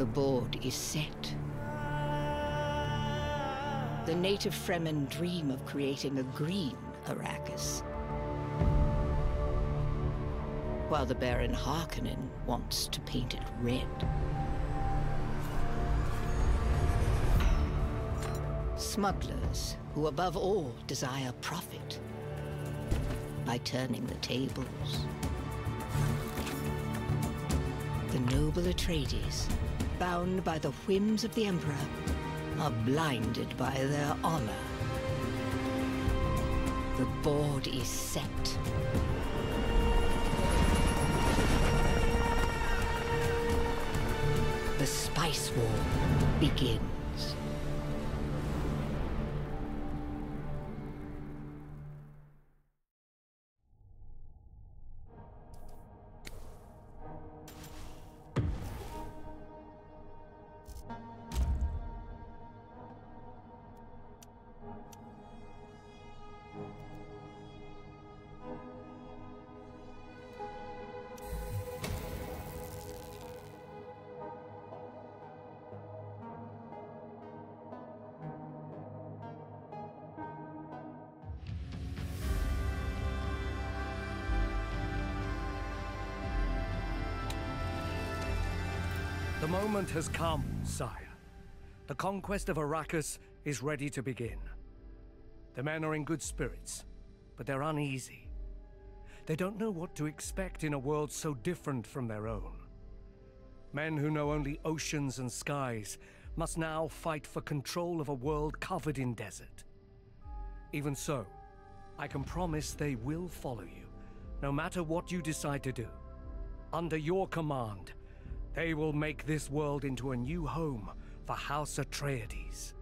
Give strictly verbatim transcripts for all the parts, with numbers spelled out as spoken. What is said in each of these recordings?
The board is set. The native Fremen dream of creating a green Arrakis, while the Baron Harkonnen wants to paint it red. Smugglers who above all desire profit by turning the tables. The noble Atreides, bound by the whims of the Emperor, are blinded by their honor. The board is set. The Spice War begins. The moment has come, sire. The conquest of Arrakis is ready to begin. The men are in good spirits, but they're uneasy. They don't know what to expect in a world so different from their own. Men who know only oceans and skies must now fight for control of a world covered in desert. Even so, I can promise they will follow you, no matter what you decide to do. Under your command, they will make this world into a new home for House Atreides.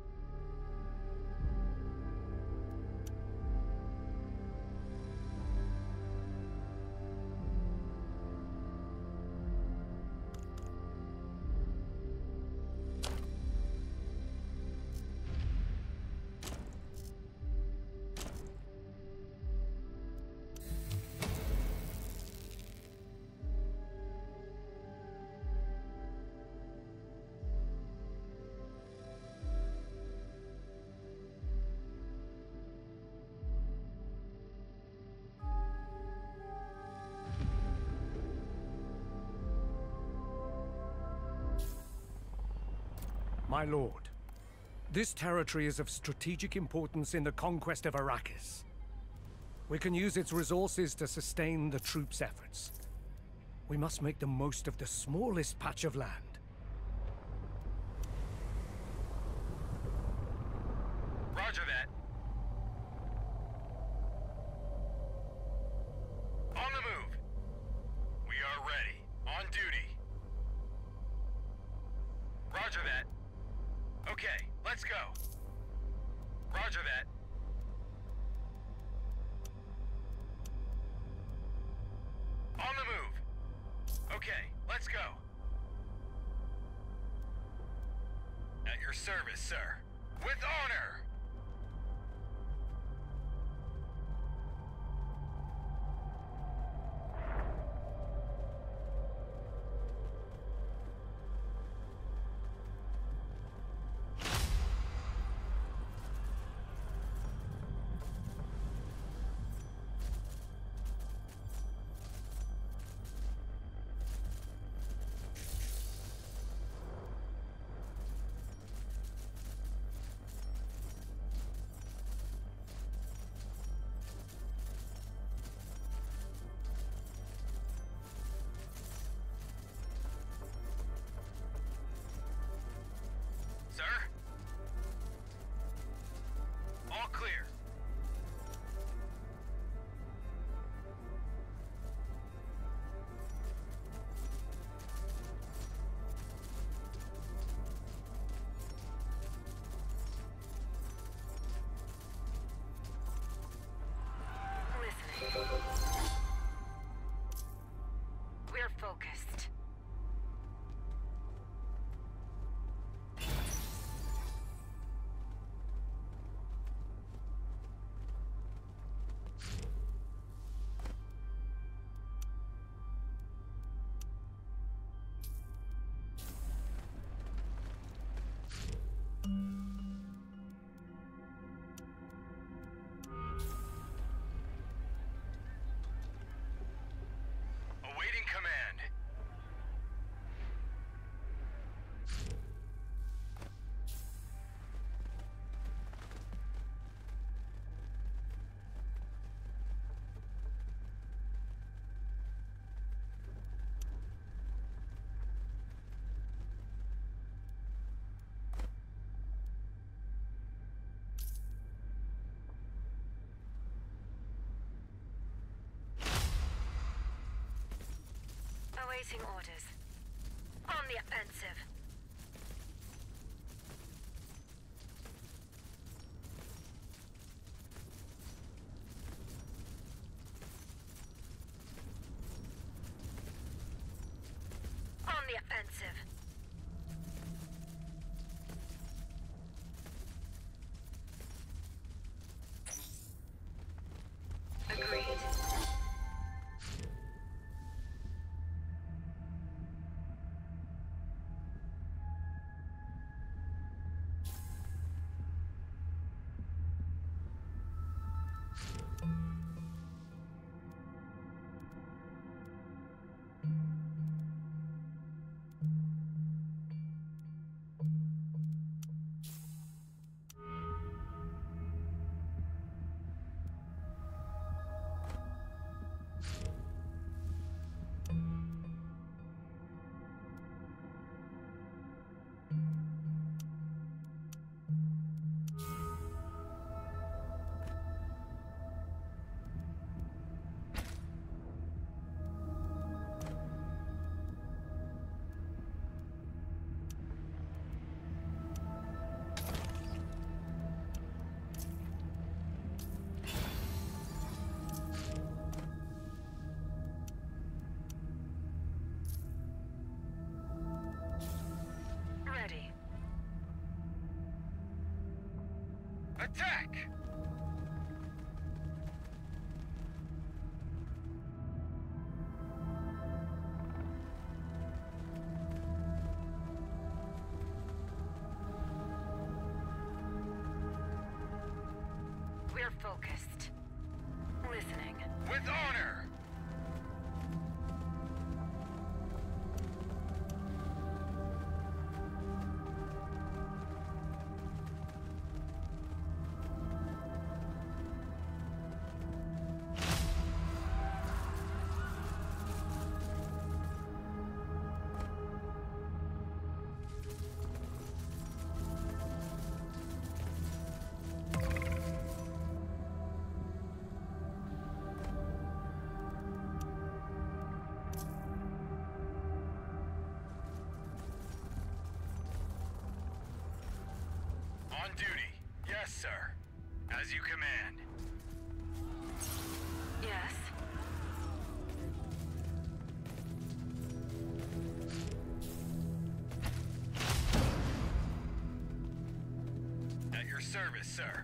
My lord, this territory is of strategic importance in the conquest of Arrakis. We can use its resources to sustain the troops' efforts. We must make the most of the smallest patch of land. Roger that. On the move. We are ready. On duty. Roger that. Okay, let's go. Roger that. On the move. Okay, let's go. At your service, sir. With honor! Awaiting orders. On the offensive. On the offensive. Agreed. Ready. Attack! We're focused. Listening. With honor! On duty. Yes, sir. As you command. Yes. At your service, sir.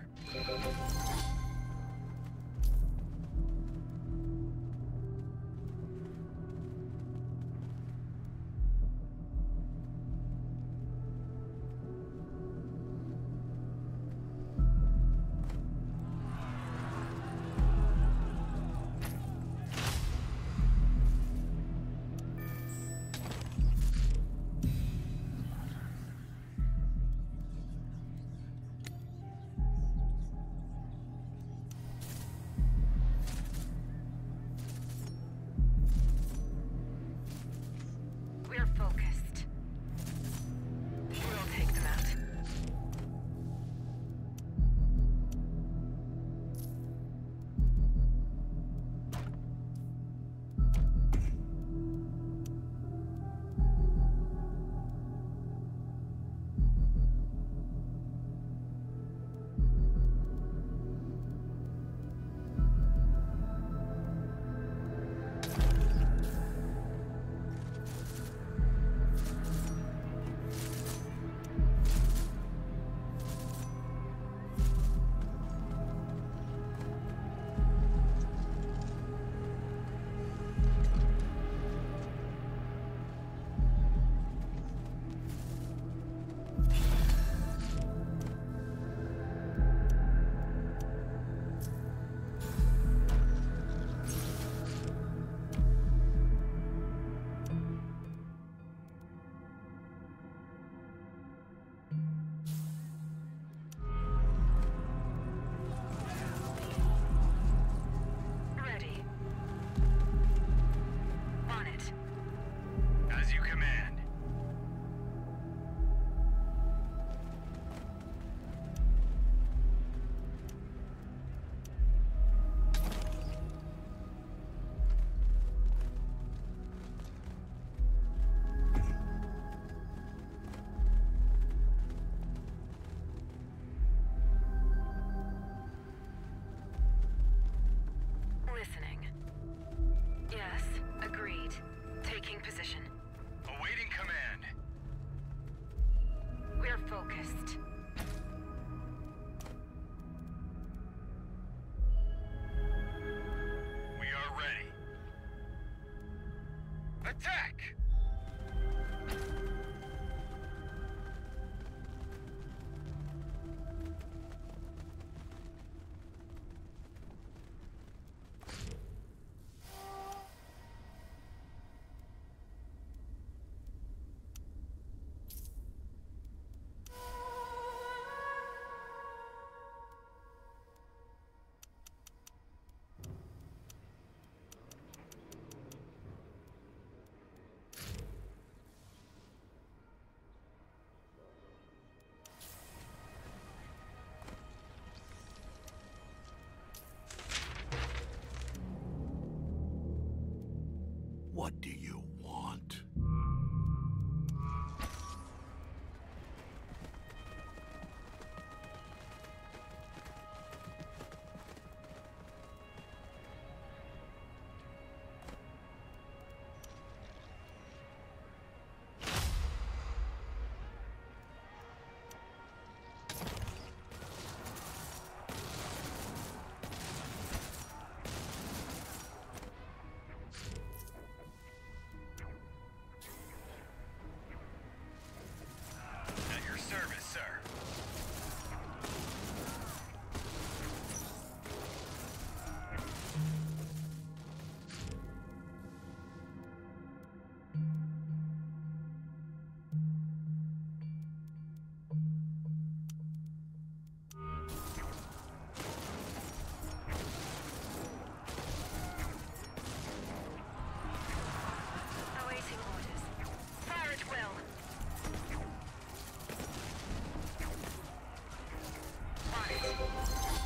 focused. We are ready. Attack! What do you want? At your service, sir. Awaiting orders. Fire at will. On it.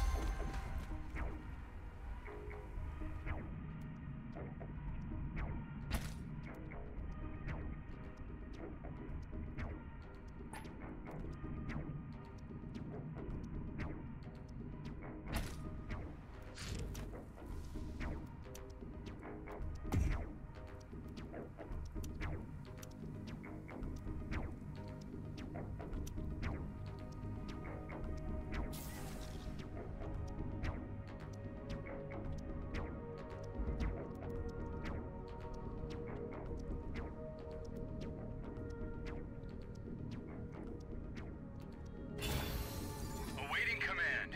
Awaiting command.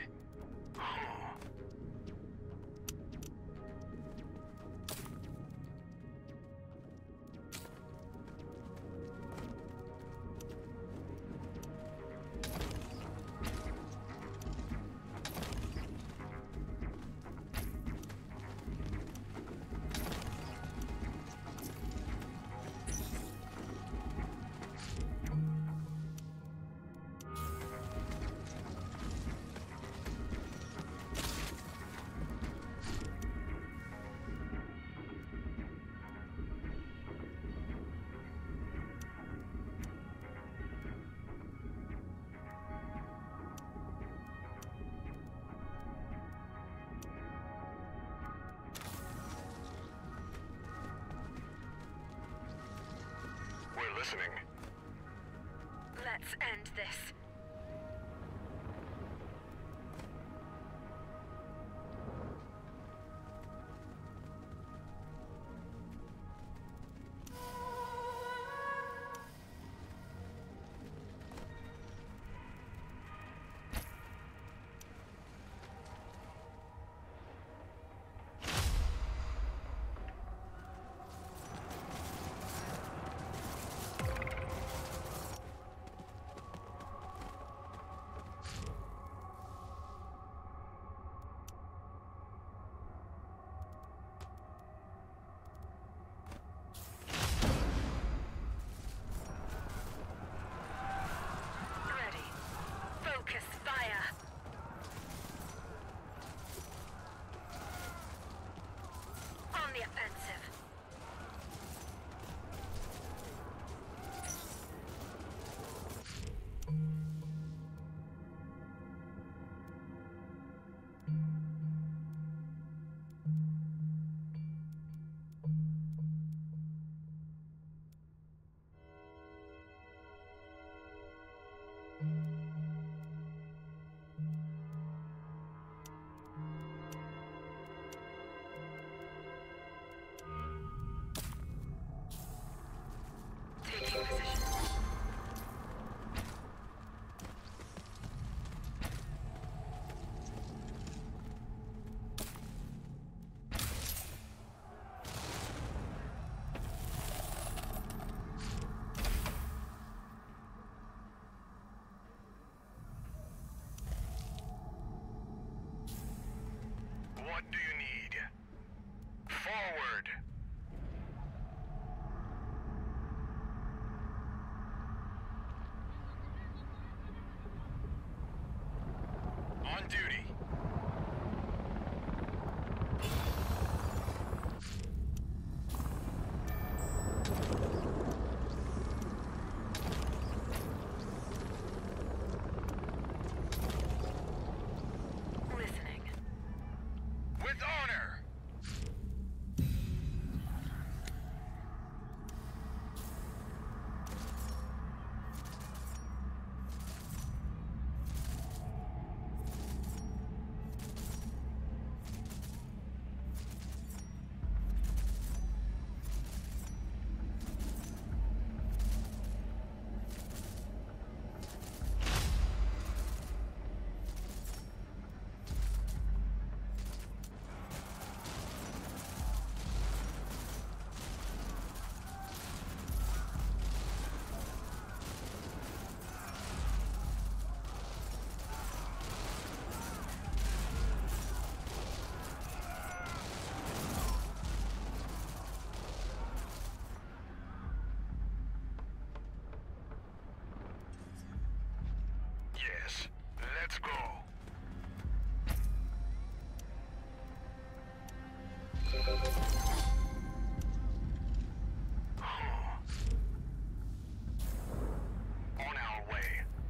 We're listening. Let's end this. Ready. Focus fire. On the offensive. What do you need? Forward! On duty. Listening. With honor! Yes, let's go. On our way.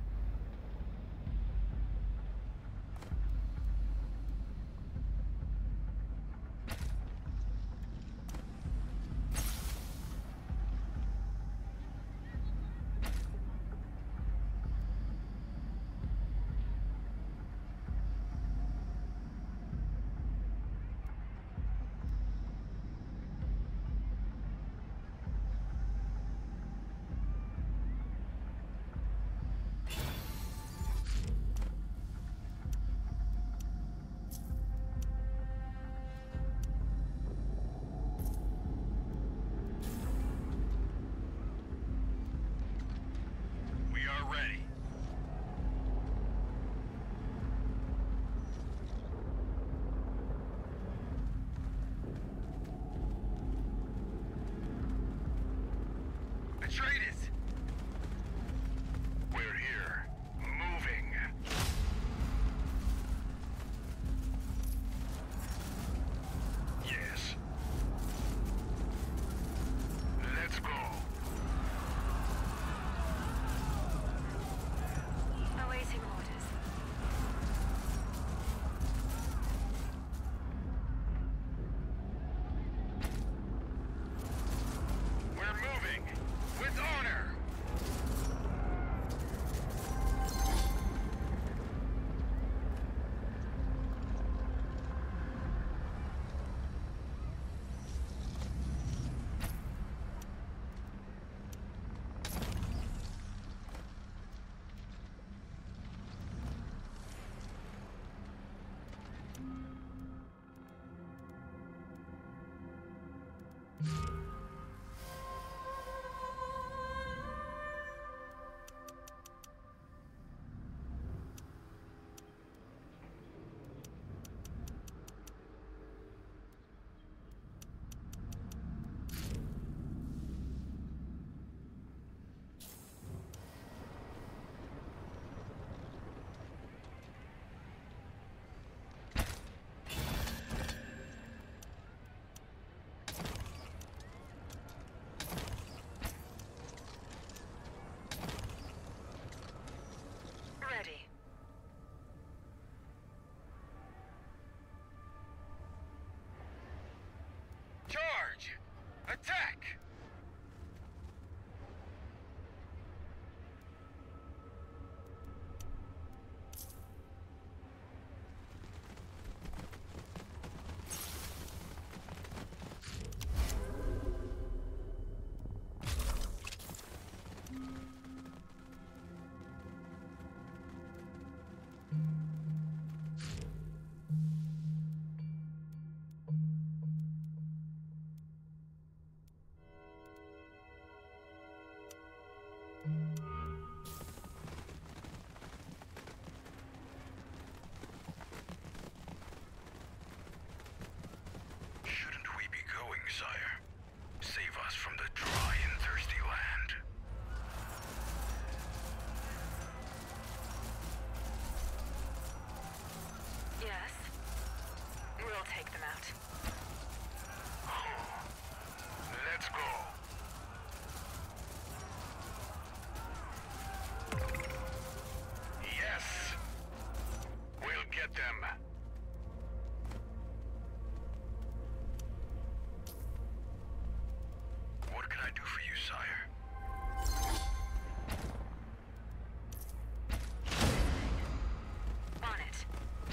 We are ready. Atreides! We're here. Moving. Yes. Let's go. Awaiting orders. We're moving. With honor. Ready. Charge! Attack! them. What can I do for you, sire? On it.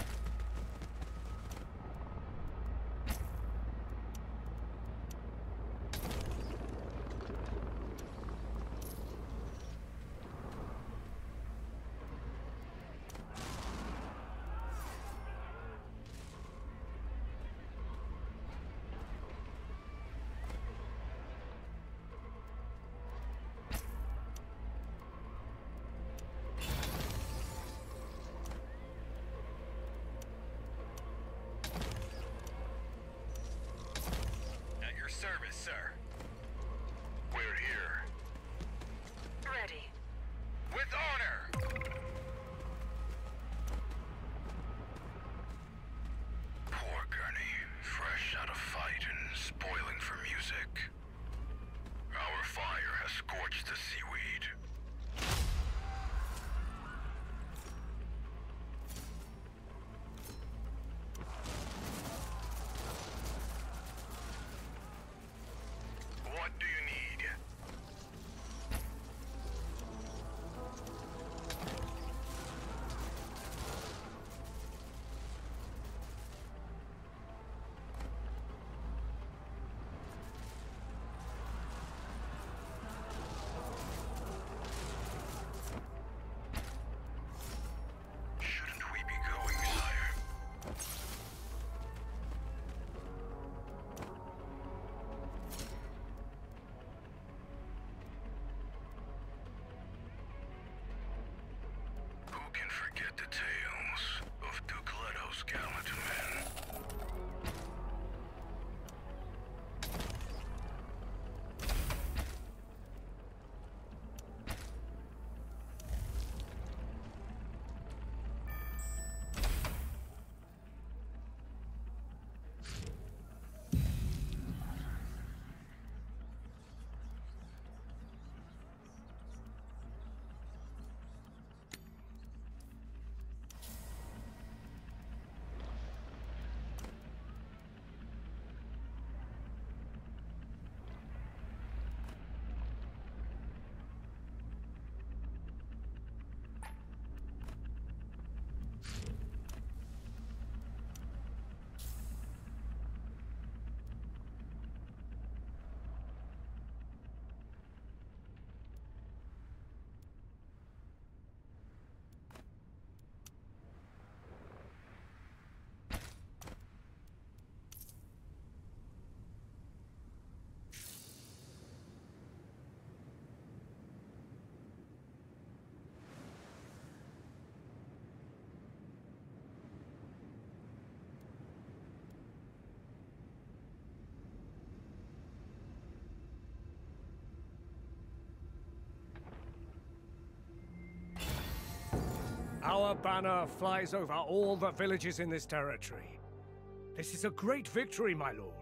At your service, sir. We're here. Ready. With honor! Poor Gurney, fresh out of fight and spoiling for music. Our fire has scorched the seaweed. What do you need? Shouldn't we be going, sire? Who can forget the tales of Duke Leto's gallant men? Our banner flies over all the villages in this territory. This is a great victory, my lord.